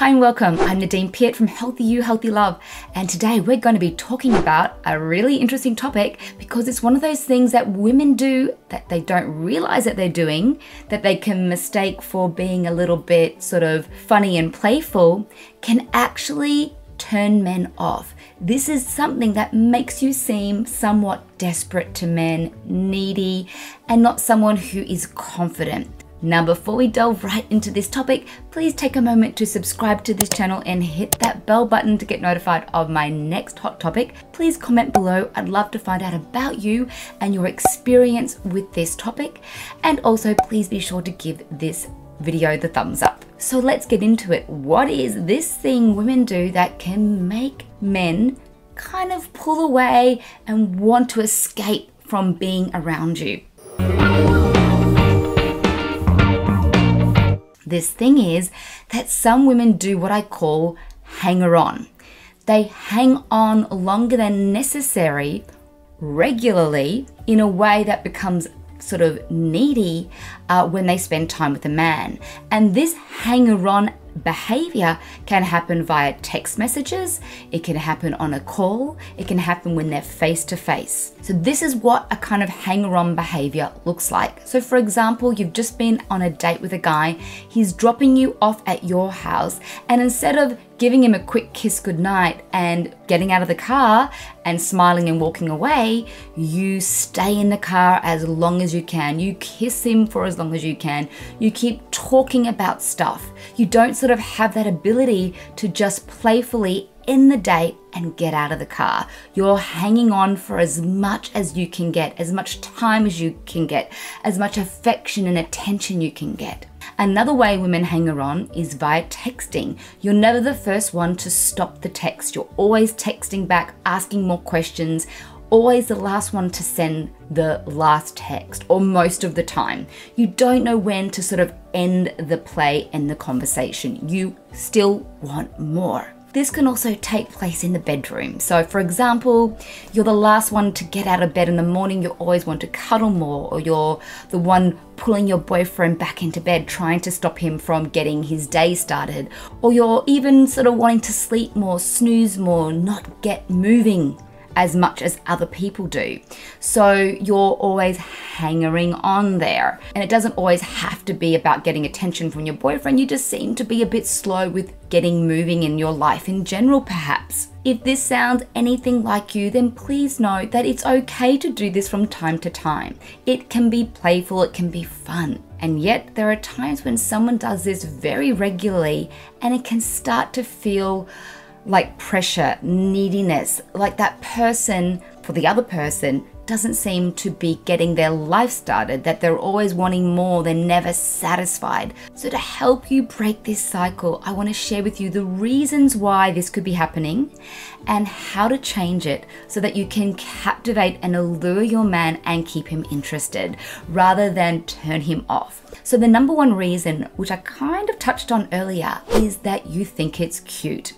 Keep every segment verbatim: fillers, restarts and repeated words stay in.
Hi and welcome, I'm Nadine Peart from Healthy You, Healthy Love, and today we're going to be talking about a really interesting topic because it's one of those things that women do that they don't realize that they're doing, that they can mistake for being a little bit sort of funny and playful, can actually turn men off. This is something that makes you seem somewhat desperate to men, needy, and not someone who is confident. Now, before we delve right into this topic, please take a moment to subscribe to this channel and hit that bell button to get notified of my next hot topic. Please comment below. I'd love to find out about you and your experience with this topic. And also, please be sure to give this video the thumbs up. So let's get into it. What is this thing women do that can make men kind of pull away and want to escape from being around you? This thing is that some women do what I call hanger-on. They hang on longer than necessary, regularly, in a way that becomes sort of needy uh, when they spend time with a man. And this hanger-on behavior can happen via text messages, it can happen on a call, it can happen when they're face to face. So this is what a kind of hanger-on behavior looks like. So for example, you've just been on a date with a guy, he's dropping you off at your house, and instead of giving him a quick kiss goodnight and getting out of the car and smiling and walking away, you stay in the car as long as you can. You kiss him for as long as you can. You keep talking about stuff. You don't sort of have that ability to just playfully end the date and get out of the car. You're hanging on for as much as you can get, as much time as you can get, as much affection and attention you can get. Another way women hang on is via texting. You're never the first one to stop the text. You're always texting back, asking more questions, always the last one to send the last text, or most of the time. You don't know when to sort of end the play and the conversation. You still want more. This can also take place in the bedroom. So for example, you're the last one to get out of bed in the morning, you always want to cuddle more, or you're the one pulling your boyfriend back into bed, trying to stop him from getting his day started, or you're even sort of wanting to sleep more, snooze more, not get moving as much as other people do. So you're always hangering on there. And it doesn't always have to be about getting attention from your boyfriend. You just seem to be a bit slow with getting moving in your life in general, perhaps. If this sounds anything like you, then please know that it's okay to do this from time to time. It can be playful, it can be fun. And yet there are times when someone does this very regularly and it can start to feel like pressure, neediness, like that person, for the other person, doesn't seem to be getting their life started, that they're always wanting more, they're never satisfied. So to help you break this cycle, I want to share with you the reasons why this could be happening and how to change it so that you can captivate and allure your man and keep him interested rather than turn him off. So the number one reason, which I kind of touched on earlier, is that you think it's cute.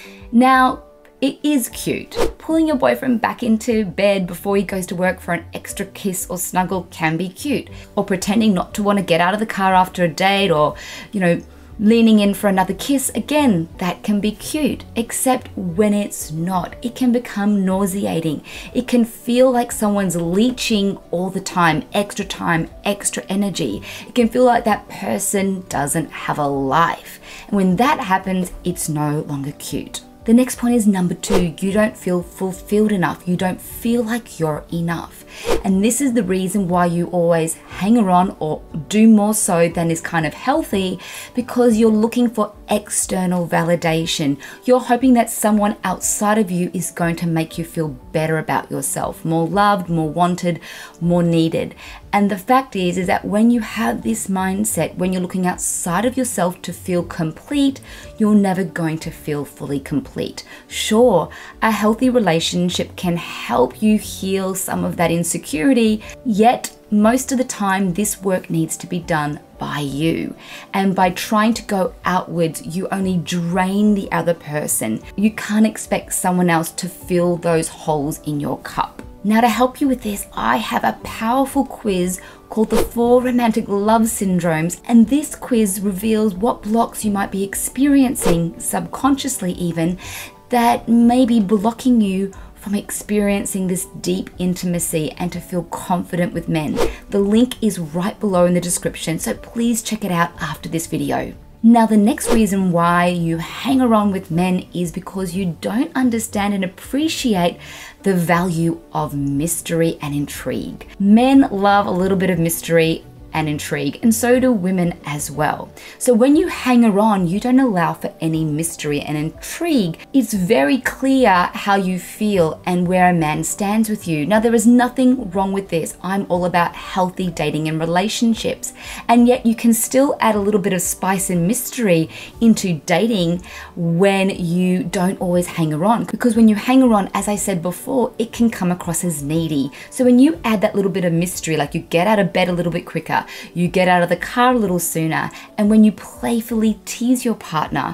Now, it is cute. Pulling your boyfriend back into bed before he goes to work for an extra kiss or snuggle can be cute. Or pretending not to want to get out of the car after a date, or, you know, leaning in for another kiss, again, that can be cute. Except when it's not, it can become nauseating. It can feel like someone's leeching all the time, extra time, extra energy. It can feel like that person doesn't have a life. And when that happens, it's no longer cute. The next point is number two, you don't feel fulfilled enough. You don't feel like you're enough. And this is the reason why you always hang around or do more so than is kind of healthy, because you're looking for external validation. You're hoping that someone outside of you is going to make you feel better about yourself, more loved, more wanted, more needed. And the fact is, is that when you have this mindset, when you're looking outside of yourself to feel complete, you're never going to feel fully complete. Sure, a healthy relationship can help you heal some of that insecurity, yet most of the time this work needs to be done by you. And by trying to go outwards, you only drain the other person. You can't expect someone else to fill those holes in your cup. Now, to help you with this, I have a powerful quiz called the Four Romantic Love Syndromes, and this quiz reveals what blocks you might be experiencing, subconsciously even, that may be blocking you from experiencing this deep intimacy and to feel confident with men. The link is right below in the description, so please check it out after this video. Now, the next reason why you hang around with men is because you don't understand and appreciate the value of mystery and intrigue. Men love a little bit of mystery and intrigue, and so do women as well. So when you hang around, you don't allow for any mystery and intrigue. It's very clear how you feel and where a man stands with you. Now, there is nothing wrong with this. I'm all about healthy dating and relationships, and yet you can still add a little bit of spice and mystery into dating when you don't always hang around, because when you hang around, as I said before, it can come across as needy. So when you add that little bit of mystery, like you get out of bed a little bit quicker, you get out of the car a little sooner, and when you playfully tease your partner,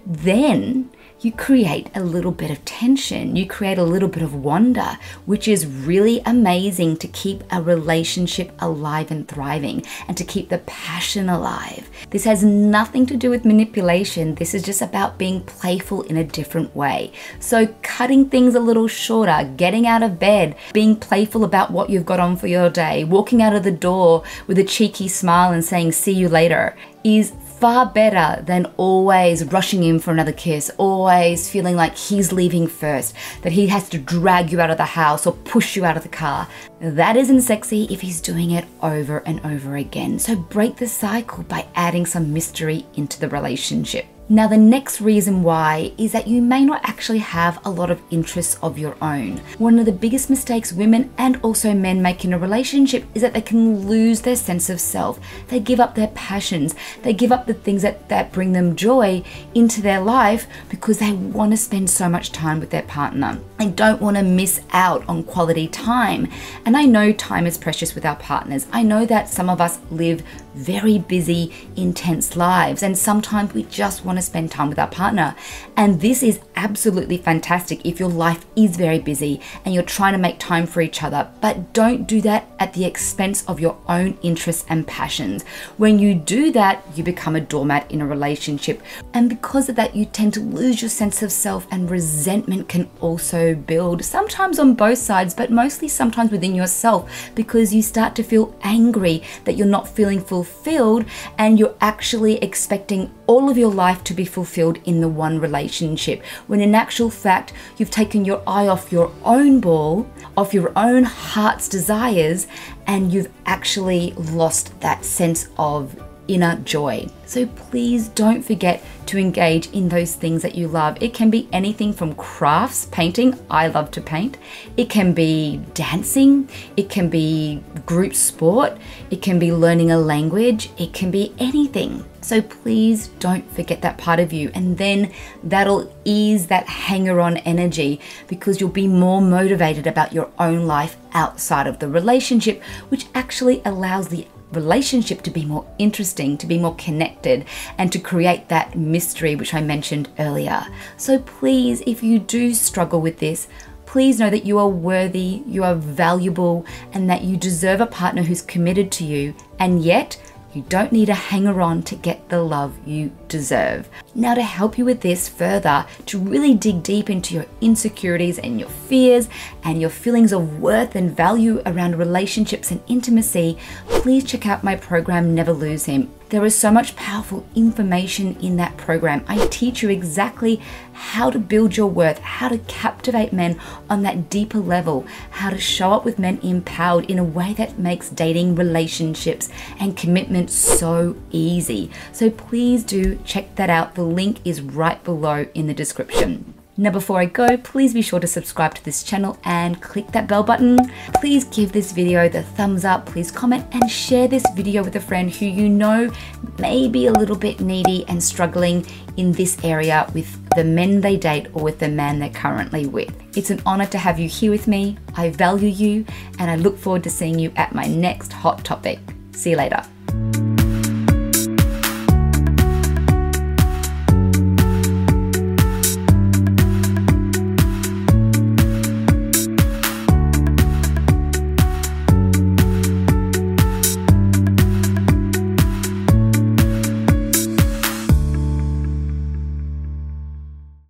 then you create a little bit of tension, you create a little bit of wonder, which is really amazing to keep a relationship alive and thriving and to keep the passion alive. This has nothing to do with manipulation. This is just about being playful in a different way. So cutting things a little shorter, getting out of bed, being playful about what you've got on for your day, walking out of the door with a cheeky smile and saying, "See you later," is far better than always rushing in for another kiss, always feeling like he's leaving first, that he has to drag you out of the house or push you out of the car. That isn't sexy if he's doing it over and over again. So break the cycle by adding some mystery into the relationship. Now, the next reason why is that you may not actually have a lot of interests of your own. One of the biggest mistakes women and also men make in a relationship is that they can lose their sense of self. They give up their passions. They give up the things that, that bring them joy into their life because they want to spend so much time with their partner. They don't want to miss out on quality time. And I know time is precious with our partners. I know that some of us live very busy, intense lives, and sometimes we just want to spend time with our partner. And this is absolutely fantastic if your life is very busy and you're trying to make time for each other, but don't do that at the expense of your own interests and passions. When you do that, you become a doormat in a relationship, and because of that, you tend to lose your sense of self, and resentment can also build, sometimes on both sides, but mostly sometimes within yourself, because you start to feel angry that you're not feeling fulfilled, and you're actually expecting all of your life to be fulfilled in the one relationship, when in actual fact, you've taken your eye off your own ball, off your own heart's desires, and you've actually lost that sense of inner joy. So please don't forget to engage in those things that you love. It can be anything from crafts, painting. I love to paint. It can be dancing. It can be group sport. It can be learning a language. It can be anything. So please don't forget that part of you, and then that'll ease that hanger-on energy, because you'll be more motivated about your own life outside of the relationship, which actually allows the relationship to be more interesting, to be more connected, and to create that mystery which I mentioned earlier. So please, if you do struggle with this, please know that you are worthy, you are valuable, and that you deserve a partner who's committed to you, and yet you don't need a hanger-on to get the love you deserve. Now, to help you with this further, to really dig deep into your insecurities and your fears and your feelings of worth and value around relationships and intimacy, please check out my program, Never Lose Him. There is so much powerful information in that program. I teach you exactly how to build your worth, how to captivate men on that deeper level, how to show up with men empowered in a way that makes dating, relationships, and commitment so easy. So please do check that out. The link is right below in the description. Now, before I go, please be sure to subscribe to this channel and click that bell button. Please give this video the thumbs up, please comment and share this video with a friend who you know may be a little bit needy and struggling in this area with the men they date or with the man they're currently with. It's an honor to have you here with me. I value you, and I look forward to seeing you at my next hot topic. See you later.